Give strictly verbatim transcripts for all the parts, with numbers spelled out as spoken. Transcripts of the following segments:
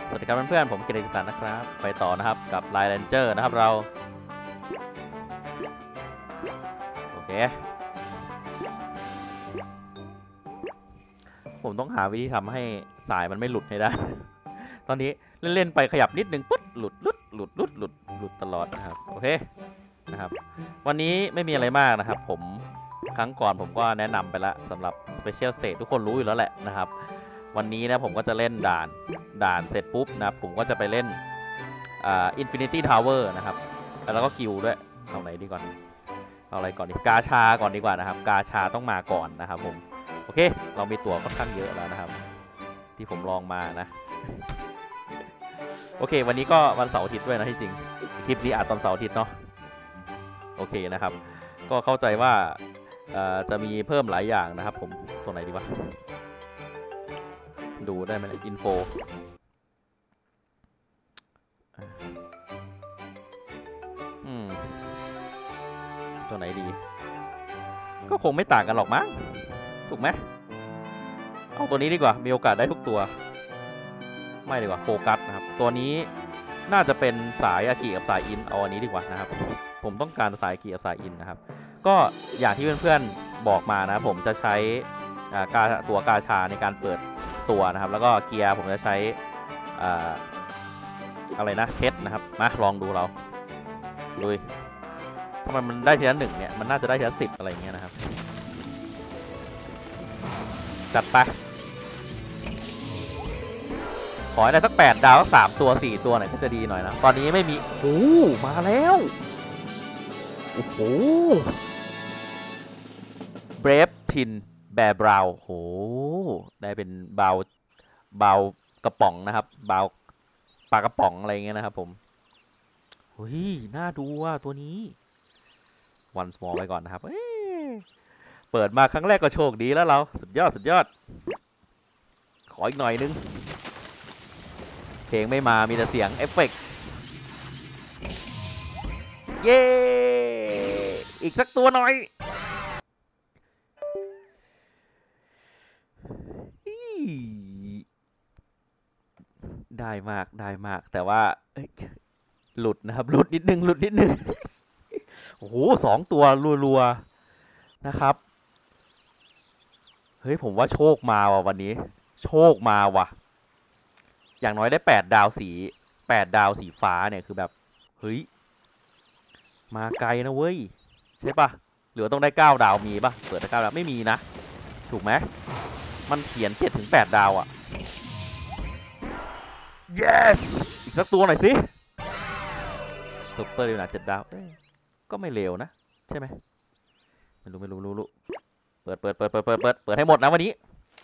สวัสดีครับเพื่อนๆผมเกษตรสันนะครับไปต่อนะครับกับไลน์แรนเจอร์นะครับเราโอเคผมต้องหาวิธีทำให้สายมันไม่หลุดให้ได้ ตอนนี้เล่นๆไปขยับนิดนึงปุ๊บหลุดหลุดหลุดหลุดหลุดหลุดตลอดนะครับโอเคนะครับวันนี้ไม่มีอะไรมากนะครับผมครั้งก่อนผมก็แนะนำไปแล้วสำหรับ Special Stage ทุกคนรู้อยู่แล้วแหละนะครับวันนี้นะผมก็จะเล่นด่านด่านเสร็จปุ๊บนะครับผมก็จะไปเล่นอ่า Infinity Tower นะครับแล้วก็กิลด้วยเอาไหนดีก่อนเอาอะไรก่อนดีกาชาก่อนดีกว่านะครับกาชาต้องมาก่อนนะครับผมโอเคเรามีตั๋วค่อนข้างเยอะแล้วนะครับที่ผมลองมานะโอเควันนี้ก็วันเสาร์อาทิตย์ด้วยนะที่จริงคลิปนี้อาจตอนเสาร์อาทิตย์เนาะโอเคนะครับก็เข้าใจว่าจะมีเพิ่มหลายอย่างนะครับผมตรงไหนดีวะดูได้ไหมอินโฟอืมตัวไหนดีก็คงไม่ต่างกันหรอกมั้งถูกไหมเอาตัวนี้ดีกว่ามีโอกาสได้ทุกตัวไม่ดีกว่าโฟกัสนะครับตัวนี้น่าจะเป็นสายอากิกับสายอินเอาอันนี้ดีกว่านะครับผมต้องการสายอากิกับสายอินนะครับก็อย่างที่เพื่อนๆบอกมานะผมจะใช้กาตัวกาชาในการเปิดตัวนะครับแล้วก็เกียร์ผมจะใช้อะไรนะเพชรนะครับมาลองดูเราดูทำไมมันได้ทีละหนึ่งเนี่ยมันน่าจะได้ทีละสิบอะไรเงี้ยนะครับจัดไปขอให้ได้สักแปดดาวสักสามตัวสี่ตัวหน่อยก็จะดีหน่อยนะตอนนี้ไม่มีโอ้มาแล้วโอ้โหเบรฟทินแบร์บราวโหได้เป็นบาวบาวกระป๋องนะครับบาวปลากระป๋องอะไรเงี้ยนะครับผมเฮ้ยน่าดูว่าตัวนี้วันสมอลไปก่อนนะครับเ, เปิดมาครั้งแรกก็โชคดีแล้วเราสุดยอดสุดยอดขออีกหน่อยนึงเพลงไม่มามีแต่เสียงเอฟเฟกต์เย้อีกสักตัวหน่อยได้มากได้มากแต่ว่าหลุดนะครับหลุดนิดนึงหลุดนิดนึงโอ้โหสองตัวรัวๆนะครับเฮ้ยผมว่าโชคมาว่ะวันนี้โชคมาว่ะอย่างน้อยได้แปดดาวสีแปดดาวสีฟ้าเนี่ยคือแบบเฮ้ยมาไกลนะเว้ยใช่ปะหรือต้องได้เก้าดาวมีปะเปิดได้เก้าดาวไม่มีนะถูกไหมมันเขียนเจ็ดถึงแปดดาวอะ yes อีกสักตัวหน่อยสิซุปเปอร์ดีนะเจ็ดดาวก็ไม่เลวนะใช่ไหมไม่รู้ไม่รู้ไม่รู้เปิดเปิดเปิดเปิดเปิดเปิดเปิดให้หมดนะวันนี้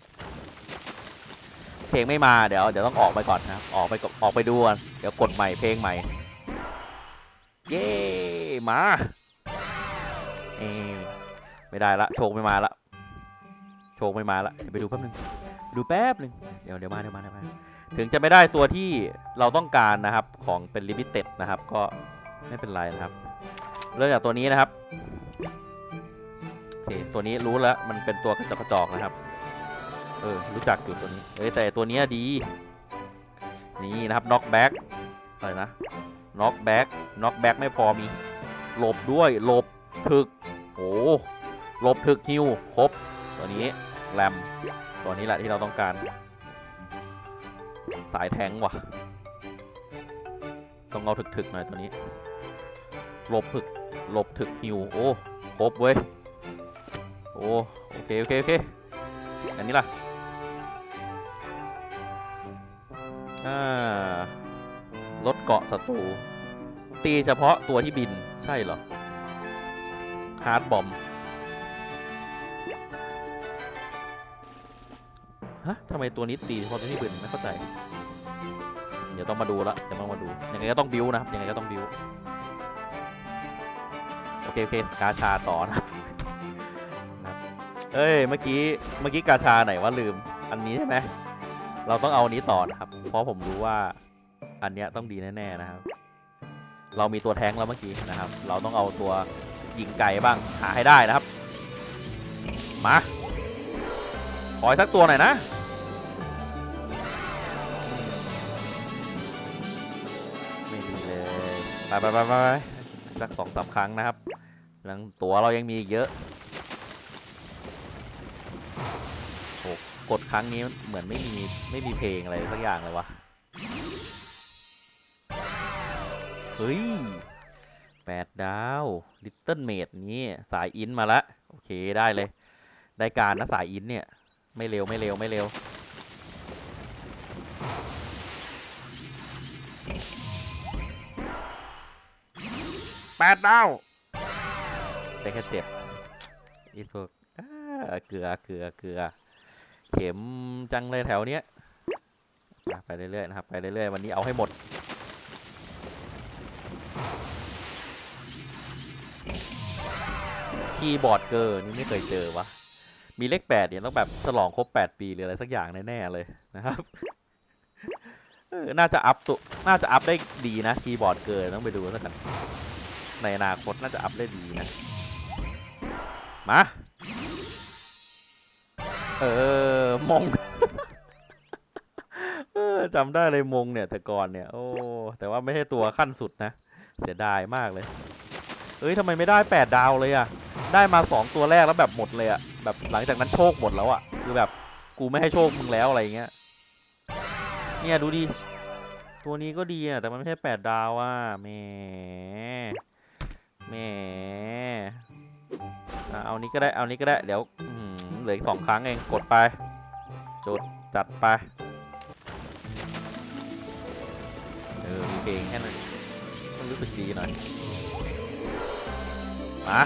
เพลงไม่มาเดี๋ยวเดี๋ยวต้องออกไปก่อนนะออกไปออกไปดูกันเดี๋ยวกดใหม่เพลงใหม่เย้มาเอไม่ได้ละโชคไม่มาละโชคไม่มาละไปดูแป๊บนึงดูแป๊บนึงเดี๋ยวเดี๋ยวมาเดี๋ยวมาเดี๋ยวมาถึงจะไม่ได้ตัวที่เราต้องการนะครับของเป็นลิมิเต็ดนะครับก็ไม่เป็นไรนะครับเริ่มจากตัวนี้นะครับโอเคตัวนี้รู้แล้วมันเป็นตัวกระจอกกระจอกนะครับเออรู้จักอยู่ตัวนี้เอ้ยแต่ตัวนี้ดีนี่นะครับน็อกแบ็กอะไรนะน็อกแบ็กน็อกแบ็กไม่พอมีหลบด้วยหลบถึกโอ้หลบถึกฮิวครบตัวนี้แรมตัวนี้แหละที่เราต้องการสายแทงว่ะต้องเอาถึกๆหน่อยตัวนี้หลบถึกหลบถึกฮิวโอ้ครบเว้ยโอ้โอเคโอเคโอเคอันนี้ล่ะอ่าลดเกาะศัตรูตีเฉพาะตัวที่บินใช่เหรอฮาร์ดบอมฮะทำไมตัวนี้ตีเฉพาะตัวที่บินไม่เข้าใจเดี๋ยวต้องมาดูละเดี๋ยวต้องมาดูยังไงก็ต้องบิวนะครับยังไงก็ต้องบิวโอเคโอเคกาชาต่อนะเอ้ยเมื่อกี้เมื่อกี้กาชาไหนว่าลืมอันนี้ใช่ไหมเราต้องเอาอันนี้ต่อนะครับเพราะผมรู้ว่าอันเนี้ยต้องดีแน่ๆนะครับเรามีตัวแท้งแล้วเมื่อกี้นะครับเราต้องเอาตัวยิงไก่บ้างหาให้ได้นะครับมาขอสักตัวหน่อยนะไปไปไปไปสักสองสามครั้งนะครับยังตัวเรายังมีอีกเยอะโอ้กดครั้งนี้เหมือนไม่มีไม่มีเพลงอะไรสักอย่างเลยวะเฮ้ยแปดดาวลิตเติ้ลเมดนี่สายอินมาละโอเคได้เลยได้การนะสายอินเนี่ยไม่เร็วไม่เร็วไม่เร็วแปดดาวได้แค่เจ็บอีพวกเกลือเกลือเกลือเข็มจังเลยแถวเนี้ยไปเรื่อยๆนะครับไปเรื่อยๆวันนี้เอาให้หมดคีย์บอร์ดเกอร์นี่ไม่เคยเจอวะมีเลขแปดเนี่ยต้องแบบฉลองครบแปดปีหรืออะไรสักอย่างแน่ๆเลยนะครับน่าจะอัพตัวน่าจะอัพได้ดีนะคีย์บอร์ดเกอร์ต้องไปดูสักกันในอนาคตน่าจะอัพได้ดีนะมาเออมง เออจำได้เลยมงเนี่ยแต่ก่อนเนี่ยโอ้แต่ว่าไม่ใช่ตัวขั้นสุดนะเสียดายมากเลยเอ้ยทำไมไม่ได้แปดดาวเลยอ่ะได้มาสองตัวแรกแล้วแบบหมดเลยอ่ะแบบหลังจากนั้นโชคหมดแล้วอ่ะคือแบบกูไม่ให้โชคมึงแล้วอะไรเงี้ยเนี่ยดูดิตัวนี้ก็ดีอ่ะแต่มันไม่ใช่แปดดาวอ่ะแหมแหมเอานี้ก็ได้เอานี้ก็ได้เดี๋ยวเหลืออีกสองครั้งเองกดไปจุดจัดไปเออมีเพลงแค่นั้นมันรู้สึกดีหน่อยมา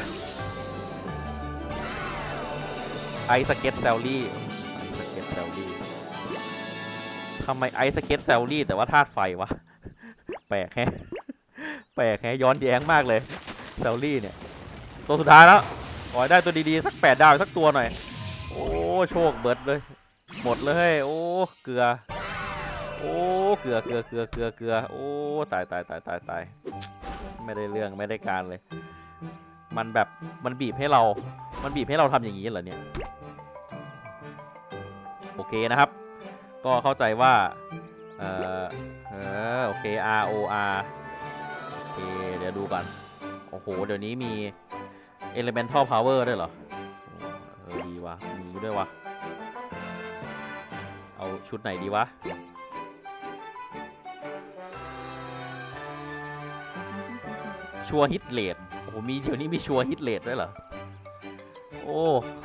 ไอสเก็ตแซลลี่ไอสเก็ตแซลลี่ทำไมไอสเก็ตแซลลี่แต่ว่าธาตุไฟวะแปลกแฮะแปลกแฮะย้อนแย้งมากเลยแซลลี่เนี่ยตัวสุดท้ายแล้วขอให้ได้ตัวดีๆสักแปดดาวสักตัวหน่อยโอ้โชคเบิร์ดเลยหมดเลยโอ้เกลือโอ้เกลือเกลือเกลือเกลือเกลือโอ้ตายตายตายตายตายไม่ได้เรื่องไม่ได้การเลยมันแบบมันบีบให้เรามันบีบให้เราทำอย่างนี้เหรอเนี่ยโอเคนะครับก็เข้าใจว่าเออเออโอเค R O R โอเคเดี๋ยวดูกันโอ้โหเดี๋ยวนี้มี Elemental Power ด้วยเหรอเออดีวะมีด้วยวะเอาชุดไหนดีวะชัวร์ฮิตเลดโอ้โหมีเดี๋ยวนี้มีชัวร์ฮิตเลดด้วยเหรอโอ้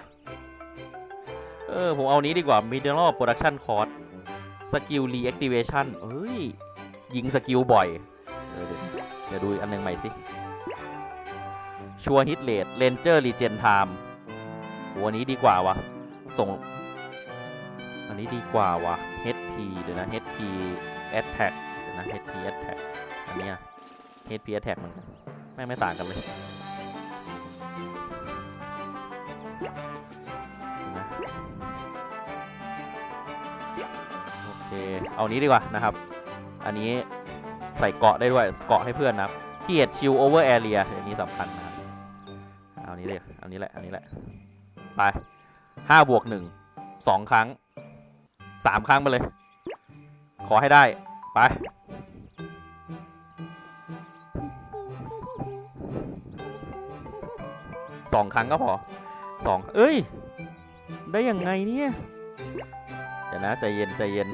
เออผมเอานี้ดีกว่า Mineral Production Cost Skill Reactivation เฮ้ยยิงสกิลบ่อยเออเดี๋ยวดูอันนึงใหม่สิชัวร์ฮิตเลด Ranger Regen Time โหอันนี้ดีกว่าวะส่งอันนี้ดีกว่าวะ เอช พี เดี๋ยวนะ เอช พี Attack เดี๋ยวนะ เอช พี Attack อันนี้ เอช พี Attack มันไม่ไม่ต่างกันเลยโอเคเอานี้ดีกว่านะครับอันนี้ใส่เกาะได้ด้วยเกาะให้เพื่อนนะครับเกียร์ชิลโอเวอร์แอเรียอันนี้สำคัญนะครับเอานี้เลยเอานี้แหละอันนี้แหละไปห้าบวกหนึ่งสองครั้งสามครั้งไปเลยขอให้ได้ไปสองครั้งก็พอสองเอ้ยได้ยังไงเนี่ยเดี๋ยวนะใจเย็นใจเย็น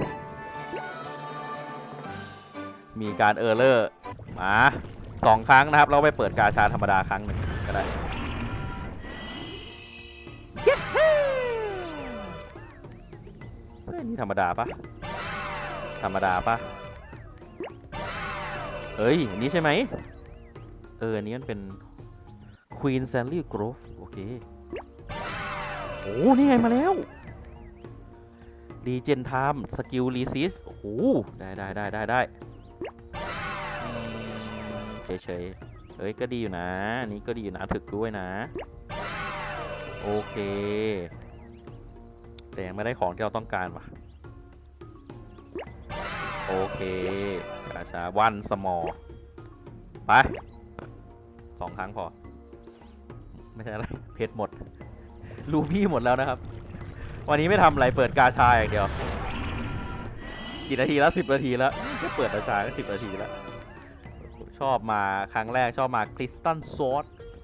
มีการเออร์เลอร์มาสองครั้งนะครับเราไปเปิดกาชาธรรมดาครั้งหนึ่งก็ได้เส้นนี้ธรรมดาปะธรรมดาปะเฮ้ยอันนี้ใช่ไหมเอออันนี้มันเป็นQueen Sally Grove โอเคโอ้นี่ไงมาแล้วดีเจนไทม์สกิลรีซิสโอ้โหได้ได้ได้ได้ได้เฉยเฉยเฮ้ยก็ดีอยู่นะนี่ก็ดีอยู่นะถึกด้วยนะโอเคแต่ยังไม่ได้ของที่เราต้องการว่ะโอเคกาชาวันสมอลไปสองครั้งพอไม่ใช่อะไรเพชรหมดลูบี้หมดแล้วนะครับวันนี้ไม่ทำอะไรเปิดกาชาอย่างเดียวกี่นาทีแล้วสิบนาทีแล้วจะเปิดกาชาก็สิบนาทีแล้วโชชอบมาครั้งแรกชอบมาคริสตัลโซด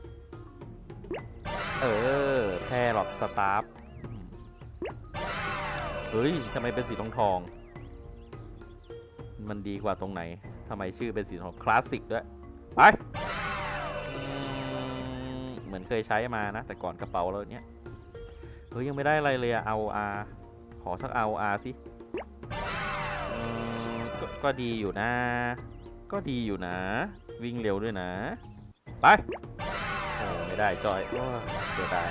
เออแพรอดสตาร์ฟเฮ้ยทำไมเป็นสีทองทองมันดีกว่าตรงไหนทำไมชื่อเป็นสีทองคลาสสิกด้วยไปเหมือนเคยใช้มานะแต่ก่อนกระเป๋าแล้วเนี้ยเฮ้ยยังไม่ได้อะไรเลยอะเอาอาขอสักเอาอาสิกก็ดีอยู่นะก็ดีอยู่นะวิ่งเร็วด้วยนะไปโอ้ไม่ได้จอยโอ้เสียดาย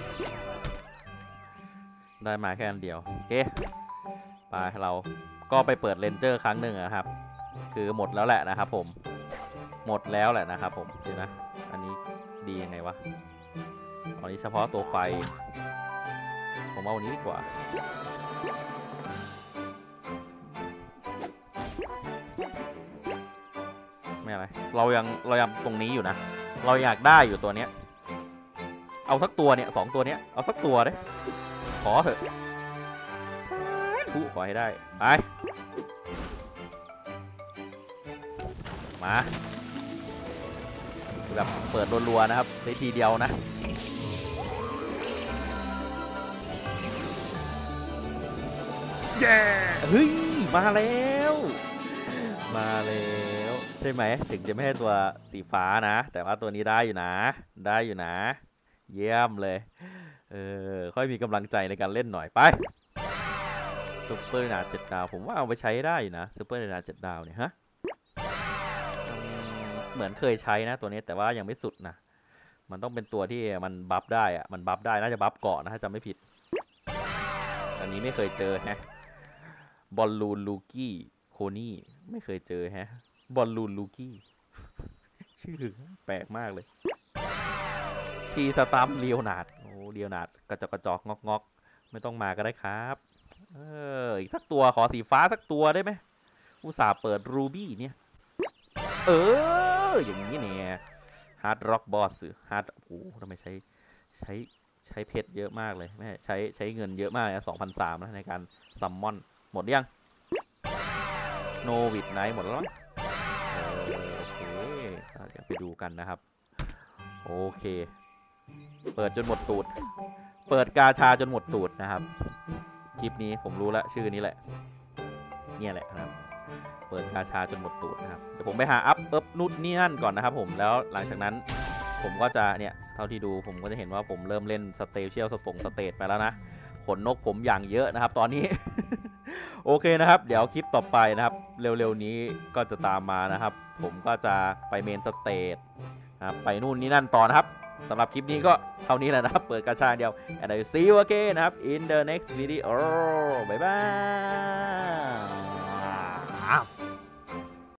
ได้มาแค่อันเดียวโอเคไปเราก็ไปเปิดเลนเจอร์ครั้งหนึ่งนะครับคือหมดแล้วแหละนะครับผมหมดแล้วแหละนะครับผมเดี๋ยวนะอันนี้ดียังไงวะอันนี้เฉพาะตัวไฟผมเอาอันนี้ดีกว่าไม่อะไรเรายังเรายังตรงนี้อยู่นะเราอยากได้อยู่ตัวเนี้ยเอาสักตัวเนี่ยสองตัวเนี้ยเอาสักตัวเลยขอเถอะผู้ขอให้ได้ไปมาแบบเปิดรัวๆนะครับในทีเดียวนะเย้เฮ้ยมาแล้วมาแล้วใช่ไหมถึงจะไม่ให้ตัวสีฟ้านะแต่ว่าตัวนี้ได้อยู่นะได้อยู่นะเยี่ยมเลยเออค่อยมีกำลังใจในการเล่นหน่อยไปซูเปอร์นาเจ็ดดาวผมว่าเอาไปใช้ได้อยู่นะซูเปอร์นาเจ็ดดาวเนี่ยฮะเหมือนเคยใช้นะตัวนี้แต่ว่ายังไม่สุดนะมันต้องเป็นตัวที่มันบัฟได้อะมันบัฟได้น่าจะบัฟเกาะนะถ้าจำไม่ผิดอันนี้ไม่เคยเจอฮะบอลลูนลูกี้โคนี่ไม่เคยเจอฮะบอลลูนลูกี้ชื่อแปลกมากเลยทีสตัมเลียวนาดโอ้เลียวนาดกระจอกกระจอกงอกงอกไม่ต้องมาก็ได้ครับเอออีกสักตัวขอสีฟ้าสักตัวได้ไหมอุตส่าห์เปิดรูบี้เนี่ยเอออย่างนี้เนี่ยฮาร์ดร็อกบอสฮาร์ดโอ้ทำไมใช้ใช้ใช้เพชรเยอะมากเลยไม่ใช้ใช้เงินเยอะมากนะสองพันสามนะในการซัมมอนหมดยังโนวิดไนท์หมดแล้วมั้งโอเคเดี๋ยวไปดูกันนะครับโอเคเปิดจนหมดตูดเปิดกาชาจนหมดตูดนะครับคลิปนี้ผมรู้แล้วชื่อนี้แหละเนี่ยแหละครับเปิดกาชาจนหมดตูดนะครับเดี๋ยวผมไปหาอัพเอิบนู่นนี่นั่นก่อนนะครับผมแล้วหลังจากนั้นผมก็จะเนี่ยเท่าที่ดูผมก็จะเห็นว่าผมเริ่มเล่นสเตเชียลสปงสเตทไปแล้วนะขนนกผมอย่างเยอะนะครับตอนนี้ โอเคนะครับเดี๋ยวคลิปต่อไปนะครับเร็วๆนี้ก็จะตามมานะครับผมก็จะไปเมนสเตทนะครับไปนู่นนี่นั่นต่อนะครับสำหรับคลิปนี้ก็เท่านี้แหละนะครับเปิดกาชาเดียว and I will see you again นะครับ in the next video บ๊ายบาย